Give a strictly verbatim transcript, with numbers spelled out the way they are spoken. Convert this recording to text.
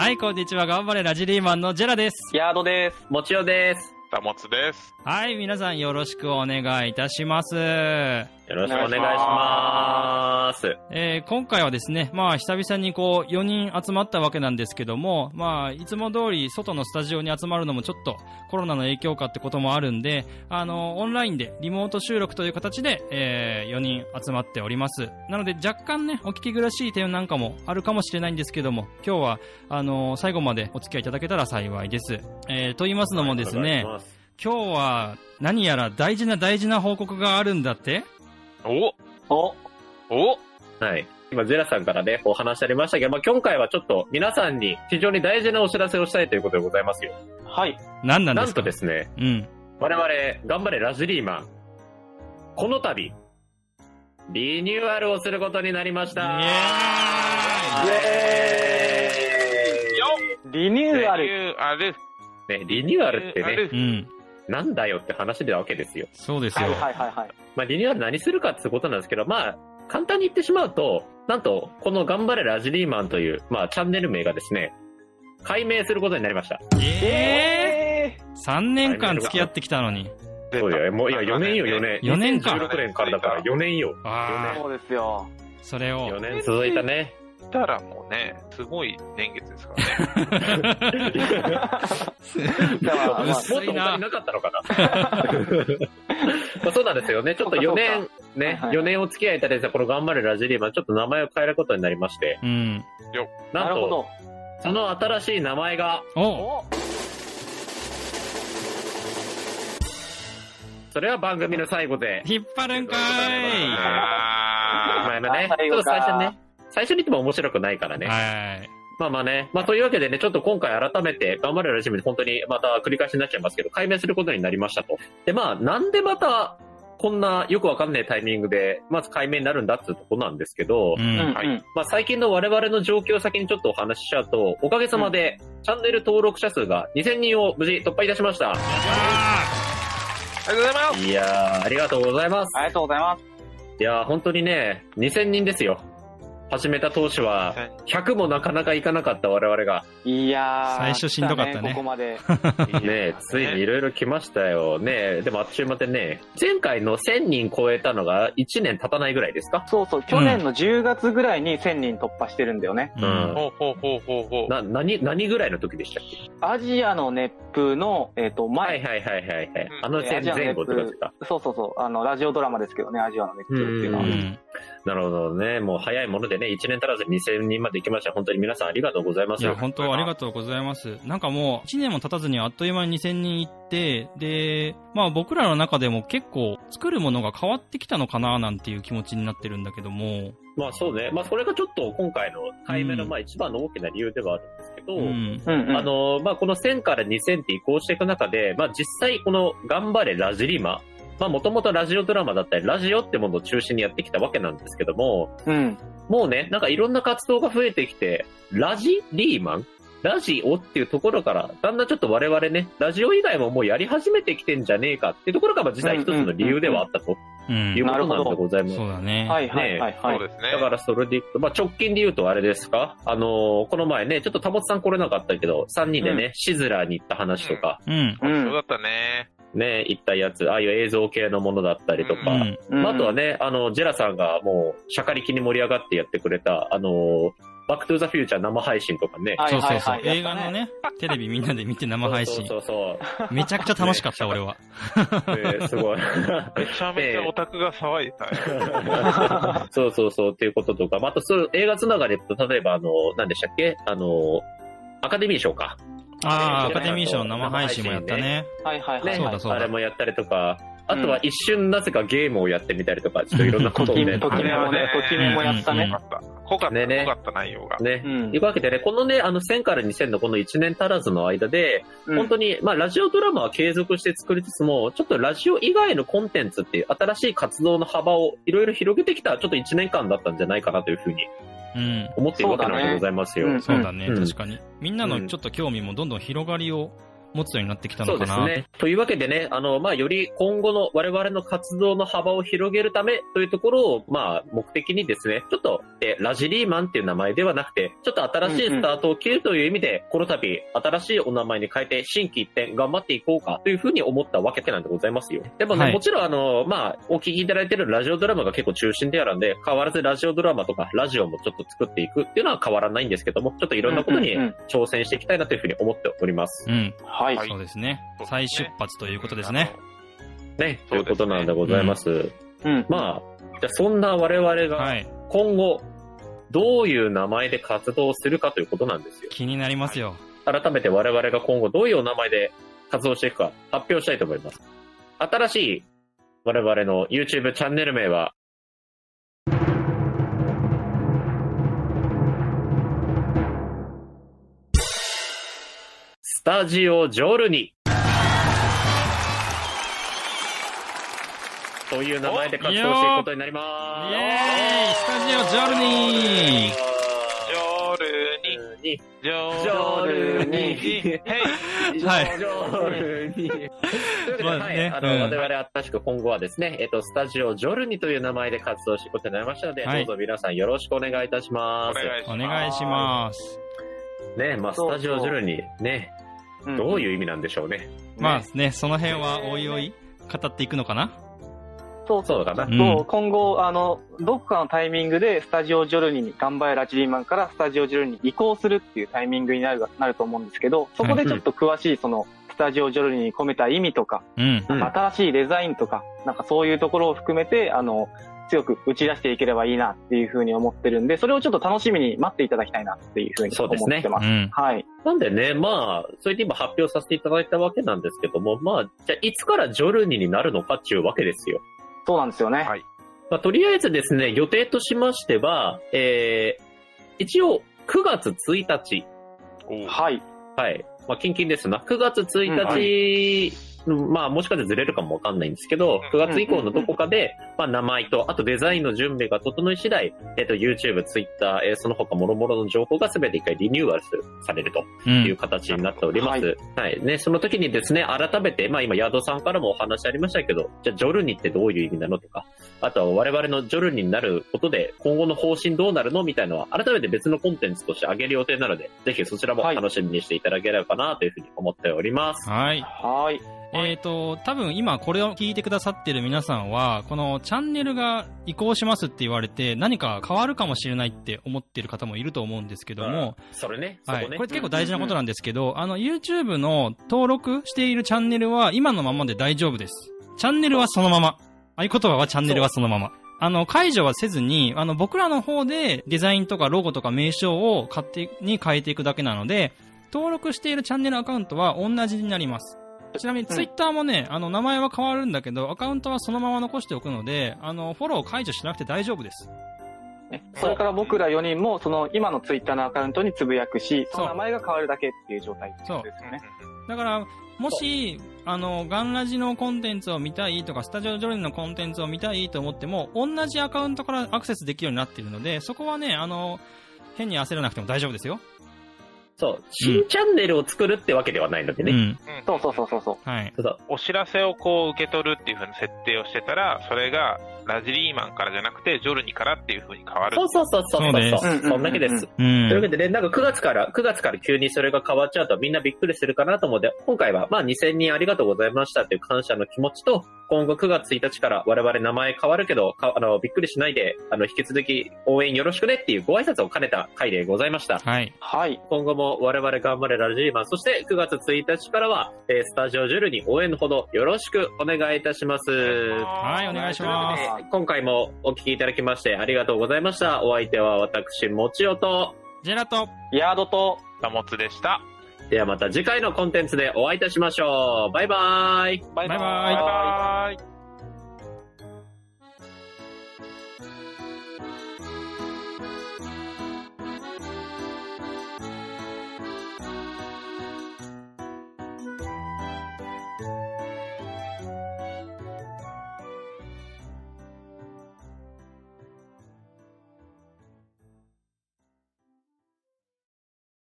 はい、こんにちは。頑張れラジリーマンのジェラです。 ヤードです。 もちおです。 たもつです。 はい、皆さんよろしくお願いいたします。 よろしくお願いします。 えー、今回はですね、まあ久々にこうよにん集まったわけなんですけども、まあいつも通り外のスタジオに集まるのもちょっとコロナの影響かってこともあるんで、あのオンラインでリモート収録という形で、えー、よにん集まっております。なので若干ねお聞き苦しい点なんかもあるかもしれないんですけども、今日はあの最後までお付き合いいただけたら幸いです。えー、と言いますのもですね、今日は何やら大事な大事な報告があるんだって。 おおおはい。今、ジェラさんからね、お話ありましたけど、まあ、今回はちょっと皆さんに非常に大事なお知らせをしたいということでございますよ。 はい。 何なんですか？ なんとですね、 うん。 我々、頑張れラジリーマン、この度、リニューアルをすることになりました。 イエーイ！ イエーイ！リニューアル。 リニューアル。 ね、リニューアルってね、 うん。 なんだよって話なわけですよ。 そうですよ。 はいはいはいはい。 まあ、リニューアル何するかってことなんですけど、まあ、簡単に言ってしまうと、なんと、この頑張れラジリーマンという、まあ、チャンネル名がですね、改名することになりました。 えー、さんねんかん付き合ってきたのに。 そうだよ。もう、いや、よねんよ、よねん。 よねんか。 にせんじゅうろくねんからだからよねんよ。 ああ。 そうですよ。 それを。 よねん続いたね。 たらもうね、すごい年月ですからね。 もっと他になかったのかな。まあそうなんですよね。ちょっとよねん、ね、よねんお付き合いいただいたこの頑張れラジリーマン、ちょっと名前を変えることになりまして。 うん。 なんと、その新しい名前が、 おそれは番組の最後で。 引っ張るんかーい。 まあね、ちょっと最初ね。最初に言っても面白くないからね。 はい。 まあまあね。まあというわけでね、ちょっと今回改めて、頑張れラジオで本当にまた繰り返しになっちゃいますけど、改名することになりましたと。で、まあ、なんでまた、こんなよくわかんないタイミングで、まず改名になるんだっていうところなんですけど、 うん、 はい。まあ最近の我々の状況を先にちょっとお話ししちゃうと、おかげさまで、チャンネル登録者数がにせんにんを無事突破いたしました。 ありがとうございます。 いやー、ありがとうございます。 ありがとうございます。 いやー、本当にね、にせんにんですよ。始めた当初は、ひゃくもなかなかいかなかった我々が。 いやー、 最初しんどかったね。 ここまで。 ねついにいろいろ来ましたよ。ねでもあっちゅう間でね、前回のせんにん超えたのがいちねん経たないぐらいですか？ そうそう、去年のじゅうがつぐらいにせんにん突破してるんだよね。 うん。 ほうほうほうほうほう。 な、何、何ぐらいの時でしたっけ？ アジアの熱風の、えっと、前。 はいはいはいはいはい。あの前前後ってことですか？ そうそうそう。あの、ラジオドラマですけどね、アジアの熱風っていうのは。 うん。 なるほどね。もう早いものでね、いちねん足らずににせんにんまで行きました。本当に皆さんありがとうございます。 いや、本当ありがとうございます。なんかもう、いちねんも経たずにあっという間ににせんにん行って、で、まあ僕らの中でも結構作るものが変わってきたのかななんていう気持ちになってるんだけども。 まあそうね。まあそれがちょっと今回の改名のまあ一番の大きな理由ではあるんですけど、 うんうん、 あの、まあこのせんからにせんって移行していく中で、まあ実際この頑張れラジリマ、まあもともとラジオドラマだったり、ラジオってものを中心にやってきたわけなんですけども、 うん、 もうね、なんかいろんな活動が増えてきて、ラジリーマンラジオっていうところから、だんだんちょっと我々ね、ラジオ以外ももうやり始めてきてんじゃねえかっていうところが実際一つの理由ではあったということなんでございます。 そうだね。 はいはいはい、はい。 そうですね。 だからそれでいくと、まあ直近で言うとあれですか、あのー、この前ね、ちょっとたもつさん来れなかったけど、さんにんでね、うん、シズラーに行った話とか、 うん。 うん。そうだったね。 ね、行ったやつ、ああいう映像系のものだったりとか、うんまあ、あとはね、あの、ジェラさんがもう、しゃかりきに盛り上がってやってくれた、あの、バックトゥーザフューチャー生配信とかね。 そうそうそう。映画のね、テレビみんなで見て生配信。 そうそうそう。 めちゃくちゃ楽しかった、俺は。 えー、すごい。 めちゃめちゃオタクが騒いでたね。そうそうそう、っていうこととか、また、そう、映画つながりと、例えば、あの、何でしたっけあの、アカデミー賞か。 ああ、アカデミー賞の生配信もやったね。 はいはいはい。 そうだそうだ。 あれもやったりとか、あとは一瞬なぜかゲームをやってみたりとか、ちょっといろんなことをね。 ときめもね、ときめもやったね。 濃かった。濃かった内容が。 ね。というわけでね、このね、あのせんからにせんのこのいちねん足らずの間で、本当に、まあラジオドラマは継続して作りつつも、ちょっとラジオ以外のコンテンツっていう新しい活動の幅をいろいろ広げてきたちょっといちねんかんだったんじゃないかなというふうに。うん、思っているわけなんでございますよ。 そうだね、うん、確かに。みんなのちょっと興味もどんどん広がりを持つようになってきたそうでのかな。 すね。というわけでね、あの、まあ、より今後の我々の活動の幅を広げるためというところを、まあ、目的にですね、ちょっと、えラジリーマンっていう名前ではなくて、ちょっと新しいスタートを切るという意味で、この度、新しいお名前に変えて、心機一転頑張っていこうかというふうに思ったわけなんでございますよ。でもね、 はいもちろん、あの、まあ、お聞きいただいているラジオドラマが結構中心であるんで、変わらずラジオドラマとか、ラジオもちょっと作っていくっていうのは変わらないんですけども、ちょっといろんなことにうんうんうん挑戦していきたいなというふうに思っております。 うん。 はい。 はいそうですね。 そうですね再出発ということですね。 ね、ということなんでございます。 うん。 まあ、じゃあそんな我々がはい。 今後、どういう名前で活動するかということなんですよ。 気になりますよ。 改めて我々が今後どういうお名前で活動していくか発表したいと思います。新しい我々の YouTube チャンネル名は、スタジオジョルニという名前で活動していくことになります。 イエーイスタジオジョルニージョルニ、 にジョジョルニヘイはいジョルニということで、 まあはい、 ねあの、 うん我々新しく今後はですね、えっと、スタジオジョルニという名前で活動していくことになりましたので、 はいどうぞ皆さんよろしくお願いいたしおます。 願いします。 お願いします。 ね、まあ、 そうそうスタジオジョルニ、ね、どういう意味なんでしょうね。 まあね、その辺はおいおい語っていくのかな。 そうそうかな。 うんそう、今後、あの、どこかのタイミングで、スタジオジョルニに、ガンバヤラジリーマンからスタジオジョルニに移行するっていうタイミングになるなると思うんですけど、そこでちょっと詳しい、その、スタジオジョルニに込めた意味とか、 うん。 うん新しいデザインとか、なんかそういうところを含めて、あの、強く打ち出していければいいなっていうふうに思ってるんで、それをちょっと楽しみに待っていただきたいなっていうふうに思ってます。 うん。 はい。 なんでね、まあ、それで今発表させていただいたわけなんですけども、まあ、じゃあいつからジョルニになるのかっていうわけですよ。 そうなんですよね。 はいまあ、とりあえずですね、予定としましては、えー、一応くがつついたち、 おうはい。 はい。まあ、近々ですな。くがつついたち、まあ、もしかしてずれるかもわかんないんですけど、くがつ以降のどこかで、まあ、名前と、あとデザインの準備が整い次第、えっと、YouTube、Twitter、えーその他諸々の情報がすべて一回リニューアルされるとう。 いうん形になっております。はい。ね、その時にですね、改めて、まあ今、ヤドさんからもお話ありましたけど、じゃあ、ジョルニってどういう意味なのとか、あとは我々のジョルニになることで、今後の方針どうなるのみたいなのは、改めて別のコンテンツとして上げる予定なので、ぜひそちらも楽しみにしていただければなというふうに思っております。 はい。 はい。 えっ、と、多分今これを聞いてくださってる皆さんは、このチャンネルが移行しますって言われて、何か変わるかもしれないって思ってる方もいると思うんですけども、 それね、そはい。 こね。 これ結構大事なことなんですけど、あの、YouTube の登録しているチャンネルは今のままで大丈夫です。チャンネルはそのまま。合言葉はチャンネルはそのまま。あの、解除はせずに、あの、僕らの方でデザインとかロゴとか名称を勝手に変えていくだけなので、登録しているチャンネルアカウントは同じになります。ちなみにツイッターもね、あの、名前は変わるんだけど、アカウントはそのまま残しておくので、あの、フォロー解除しなくて大丈夫です。 ねそれから僕らよにんも、その今のツイッターのアカウントにつぶやくし、その名前が変わるだけっていう状態ってことですよね。 だから、もし、あの、ガンラジのコンテンツを見たいとか、スタジオジョルニのコンテンツを見たいと思っても、同じアカウントからアクセスできるようになっているので、そこはね、あの、変に焦らなくても大丈夫ですよ。 そう。新チャンネルを作るってわけではないのでね。 うん。 そうそうそうそうそう。 はい。 そうお知らせをこう受け取るっていう風な設定をしてたら、それがラジリーマンからじゃなくてジョルニからっていう風に変わる。 そうそうそうそうそう。 そうですうんそんだけです。 うというわん。 けでね、なんかくがつから、くがつから急にそれが変わっちゃうとみんなびっくりするかなと思うので、今回はまあにせんにんありがとうございましたっていう感謝の気持ちと、今後くがつついたちから我々名前変わるけど、かあの、びっくりしないで、あの、引き続き応援よろしくねっていうご挨拶を兼ねた回でございました。 はい。 はい。 今後も我々頑張れラジーマン、そしてくがつついたちからは、えースタジオジュルに応援のほどよろしくお願いいたします。 はい、お願いします。 というわけで今回もお聞きいただきましてありがとうございました。お相手は私、もちおと、 ジェラト。 ヤードと、 貨物でした。 ではまた次回のコンテンツでお会いいたしましょう。バイバーイ。 バイバイ。 バイバイバイバイ。